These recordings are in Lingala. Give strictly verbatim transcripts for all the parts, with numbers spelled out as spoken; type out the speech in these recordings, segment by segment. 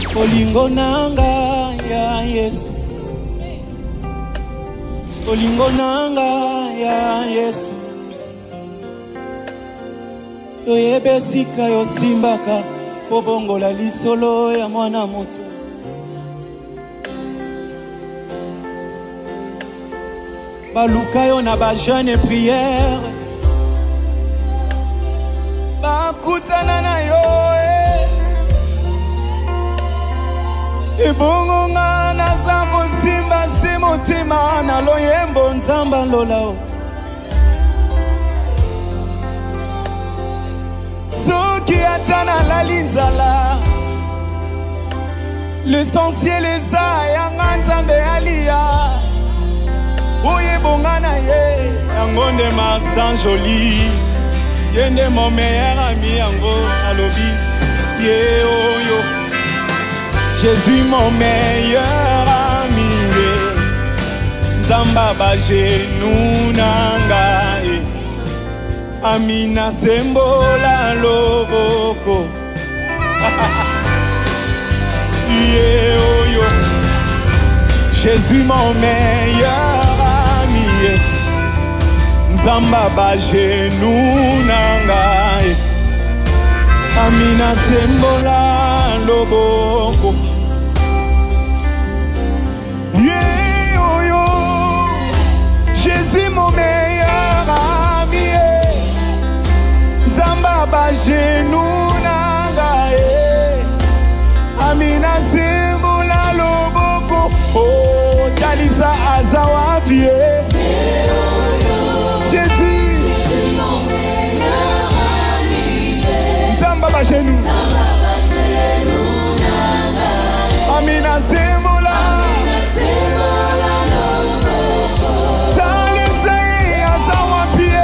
Olingo nanga ya Yesu, olingo nanga ya Yesu, yoyebesika yosimbaka obongola lisolo ya mwana moto. Baluka yo na ba jeune prière, bakutana na yo ebongo nga naza kosimba si motima na loyembo nzamba lolao. Soki ata nalali nzala, l'essentiel eza yanga nzambe alia. Oyebonga na ye yango nde masan joli, ye nde mon meilleur ami yango alobi ye oyo. Jésus mon meilleur ami, Nzamba ba genou nanga, Amina sembola loboko. Yeah, oh yo. Jésus mon meilleur ami, Nzamba ba genou nanga, Amina sembola loboko. Yeah, oh yo. Jésus mon meilleur ami, Nzamba ba genou nanga, Amina sembola loboko. Oh, Talisa azawa vie. Jésus, mon meilleur ami, Nzamba ba genou, Amina sembola, Amina sembola loboko. Talisa azawa vie.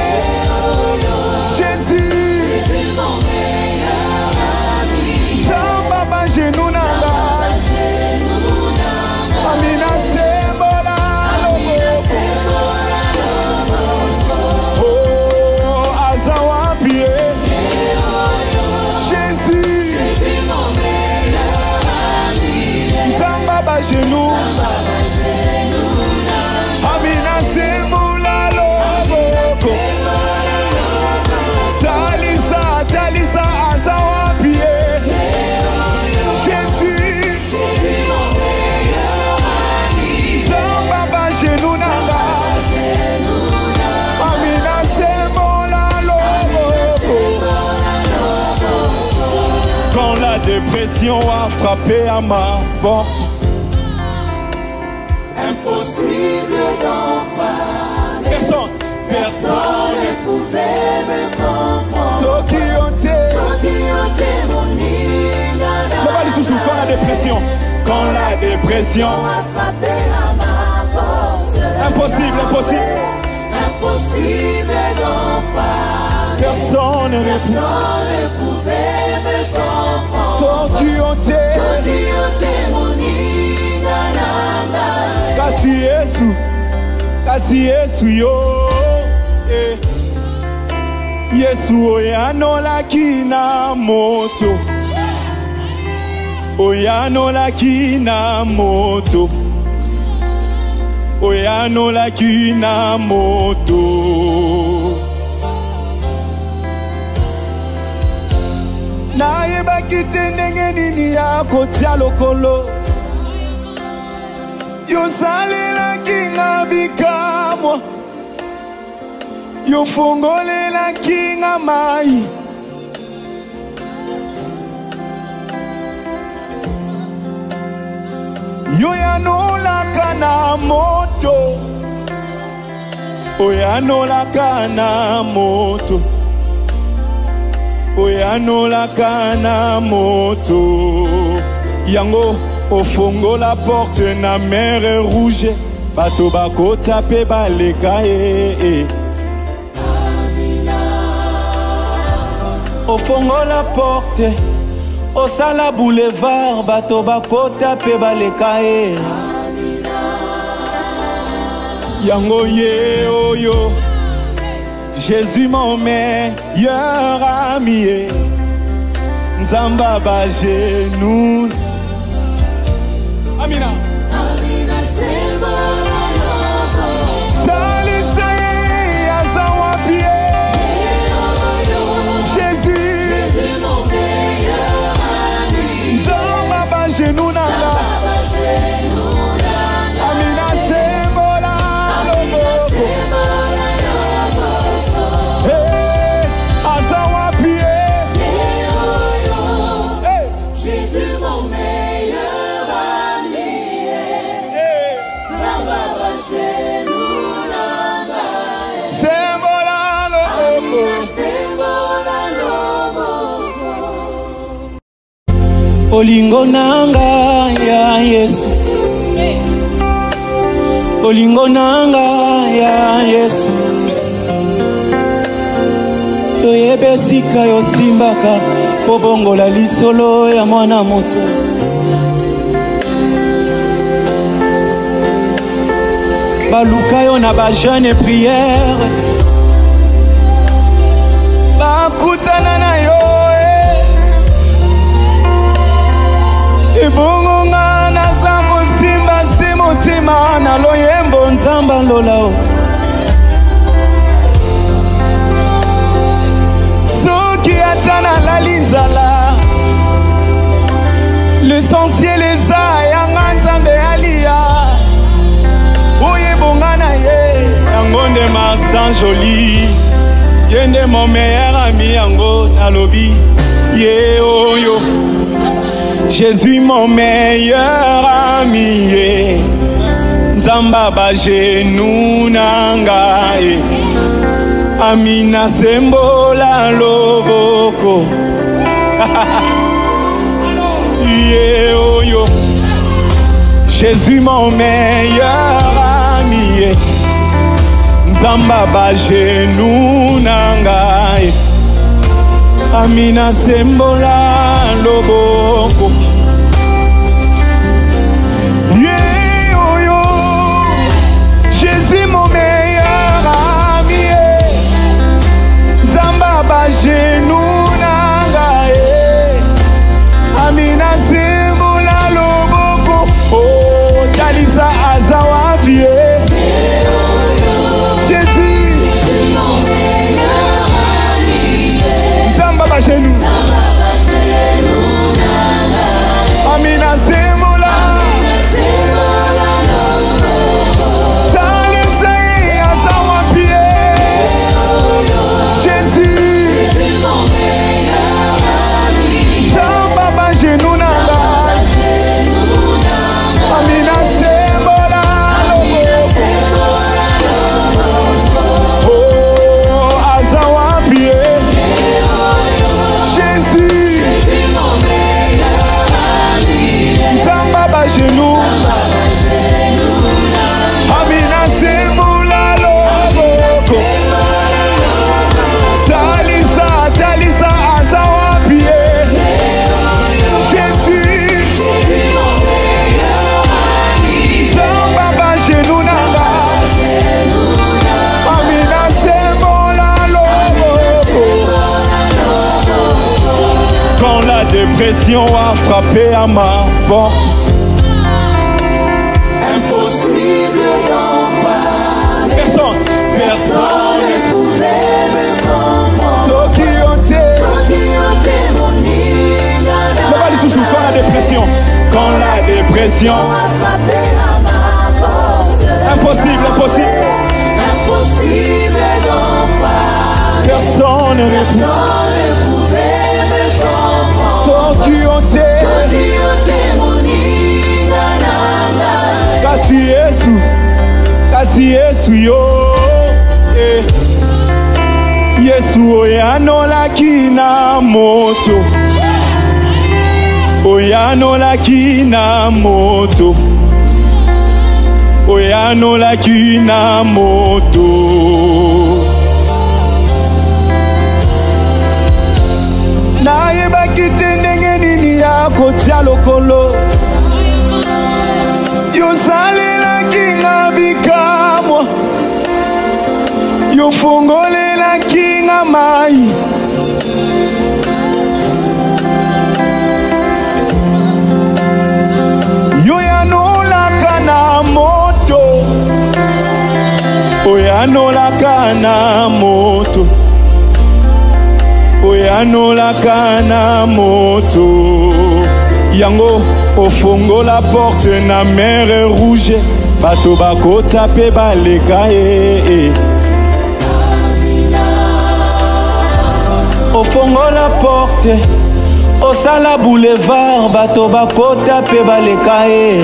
Jésus, mon meilleur ami, Nzamba ba genou nanga, Amina sembola loboko. Oh, azawa vie. Jésus, mon meilleur ami, Nzamba ba genou, Amina sembola loboko. Talisa, Talisa azawa vie. Jésus, mon meilleur ami, Nzamba ba genou nanga, Amina sembola loboko. Quand la dépression a frappé à ma porte, impossible d'en parler. personne, Personne ne pouvait me comprendre. ceux qui ont été, Ceux qui ont témoigné le bal sous quand la dépression, quand la dépression, a frappé à ma porte. impossible, impossible, Impossible d'en parler. personne ne Personne ne pouvait me comprendre. ceux qui ont été, Ceux qui ont témoigné nananga. kasi Yesu, kasi Yesu yo, eh. Yesu oyano laki na moto, oyano laki na moto, oyano laki na moto. Na yeba kite ndenge nini ya kotia lokolo, yo salela kinga bikamwa, yo fongolela kinga mai. Yo yanolaka na moto, oyanolaka na moto, oyanolaka na moto. Yango ofongo la porte na mer rouge, bato bakota pe baleka e. Ofongo la porte, osala boulevard, bato bakota pe baleka e. Yango ye oyo, Jésus mon meilleur ami, Nzamba ba genou Amina. Amina sembola lobo. Salisa azawa pie. Jésus. Jésus mon meilleur ami. Zamba ba genou nanga. Amina sembola lobo. Hey, azawa pie. Hey. Jésus mon meilleur ami. Hey. Zamba ba genou nanga. Sembola lobo. Sembola lobo. Olingo nanga ya Yesu. Olingo nanga ya Yesu. Yoyebesika yosimbaka pobongola lisolo ya mwana moto. Baluka yo na ba jeune prière. Bakutana na yo eh. Ebongo nga naza mosimba si motima na loyembo nzamba lolao. Soki atana lali nzala. L'essentiel eza yanga nzambe alia. Oyebonga na ye yango nde Marsan Joli. Yende mon meilleur ami yango nalobi ye oyo. Jésus mon meilleur ami ye. Nzamba ba genou nanga ye. Amina sembola loboko. Ye oyo. Jésus mon meilleur ami ye. Nzamba ba genou nanga ye. Amina sembola loboko. Yeah, oh, yo. Jésus mon meilleur ami. Nzamba ba genou nanga ye. Amina sembola loboko. Oh, Talisa azawa vie. Genou. Amina semola. Salisa azawa pie. Jésus. Zamba ba genou nanga. Amina semola. Oh, azawa pie. Genou. Amina sembola loboko. Talisa, Talisa azawa pie. Jésus. Zamba ba genou nanga. Amina sembola loboko. Quand la dépression a frappé à ma porte. Impossible d'en parler. Personne, Personne ne pouvait me comprendre. ceux qui ont été, Ceux qui ont témoigné. quand la dépression, quand la dépression a frappé à ma porte. Impossible, impossible. Impossible d'en parler. Personne ne Personne ne pouvait me comprendre. ceux qui ont été, Ceux qui ont témoigné. kasi Yesu, kasi Yesu yo. Eh. Yesu oyanolaki na moto. Oyanolaki na moto. Oyanolaki na moto. Nayebaki te ndenge nini ya kotia lokolo. Yosalelaki nga bikamwa. Yofungolelaki nga mai. Yoyano oyanolaka na moto, oyanolaka na moto. Yango ofongola porte na mer rouge, bato bakota pe baleka e. Ofongola porte, osala boulevard, bato bakota pe baleka e.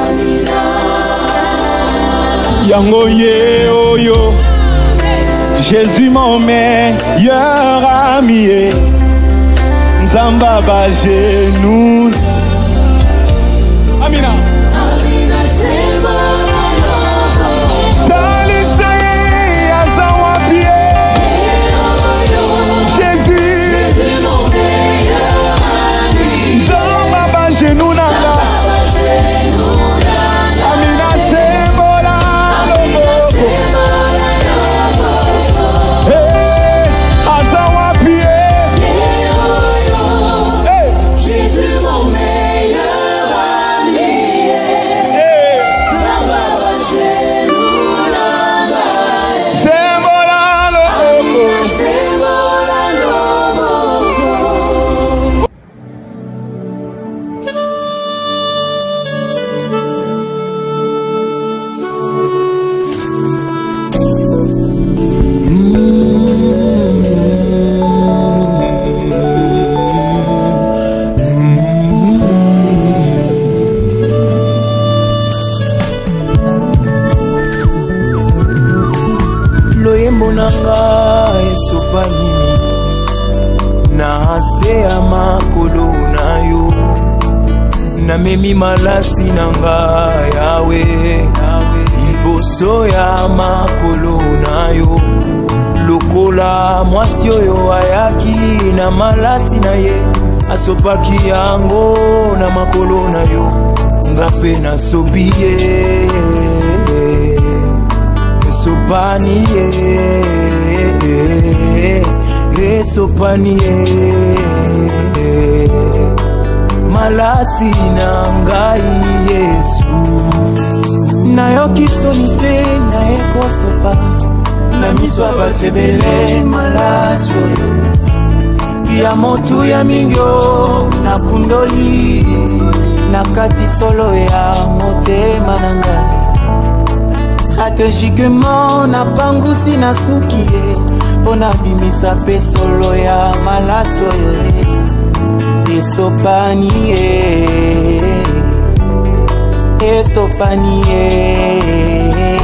Yango ye oyo, Jésus mon meilleur ami, Nzamba ba genou. Amina. Amina sema Salisa ye azawa pie. Jésus. Nzamba ba genou nanga. Amina sembola loboko. Hey, azawa pie. Hey. Jésus mon meilleur. Nanga esopani na ase ya makolo na yo, na memi malasi nanga yawe liboso ya makolo na yo. Lokola mwasi oyo ayaki na malasi na ye, asopaki yango na makolo na yo, nga pe nasobi ye esopani ye, esopani ye, malasi na ngai Yesu. Nayoki soni te na ekosopa, na miso ya bato ebele malasi oyo ya motu ya mingio na kundoli na kati solo ya motema na ngai. Stratégiquement na pangusi na suki ye, pona bimisa pe solo ya malasi oyo esopani ye, esopani ye,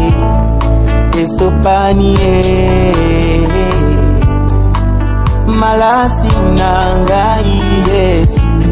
esopani ye, malasi na ngai Yesu.